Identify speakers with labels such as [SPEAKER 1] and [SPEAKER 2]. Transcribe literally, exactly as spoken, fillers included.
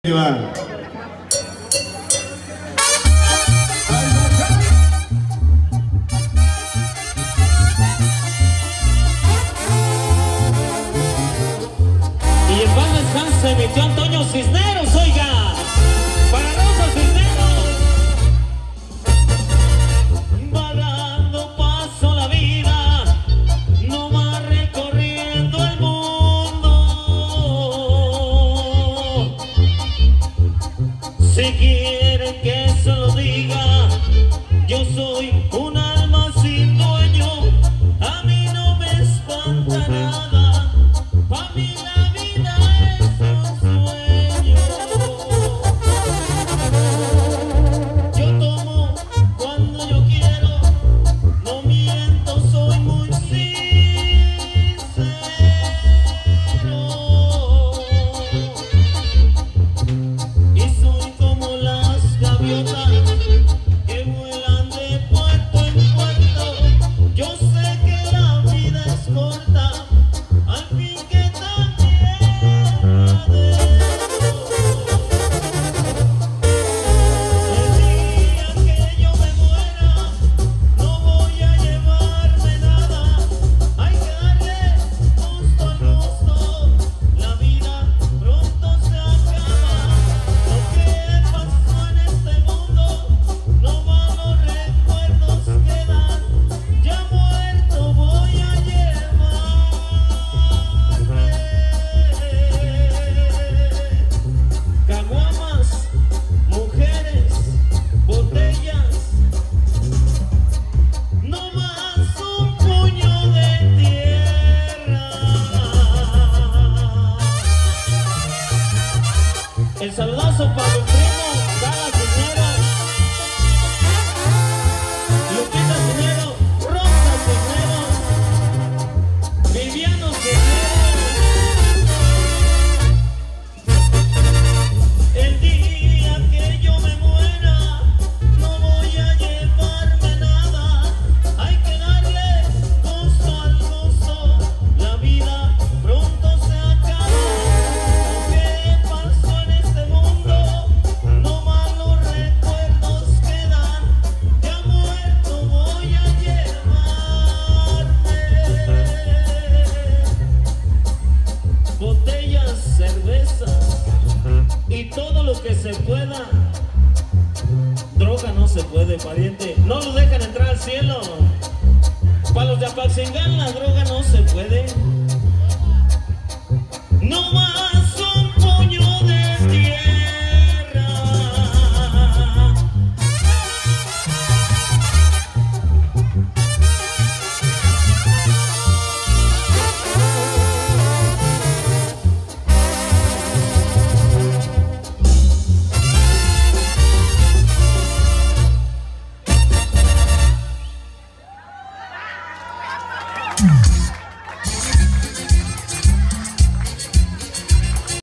[SPEAKER 1] Y en paz descanse mi tío Antonio Cisneros, oiga, para Rosa Cisneros. Va dando paso la vida, no va recorriendo el mundo. Si quieren que se lo diga, yo soy un alma sin dueño, a mí no me espanta nada, pa' mí la vida es un sueño. Yo tomo cuando yo quiero, no miento, soy muy sincero. Y soy como las gaviotas que vuelan de puerto en puerto. Yo sé que la vida es corta, al fin que también adentro. El día que yo me muera, no voy a llevarme nada, hay que darle gusto al gusto, la vida pronto se acaba. Lo que pasó en este mundo, no malos recuerdos quedan, ya muerto voy a llevarme. Caguamas, mujeres, botellas, no más un puño de tierra. El saludazo para mi primo Gala Cisneros, Lupita Cisneros, Rosa Cisneros, Viviano Cisneros. El día que yo me muera, no voy a llevarme nada, hay que darle gusto al gusto, la vida pronto se acaba. Lo que pasó en este mundo, no malos recuerdos quedan, ya muerto voy a llevarme. Botellas, cervezas y todo lo que se pueda. Droga no se puede, pariente, no lo dejan entrar al cielo. Para los de Apaxingán la droga no se puede. No más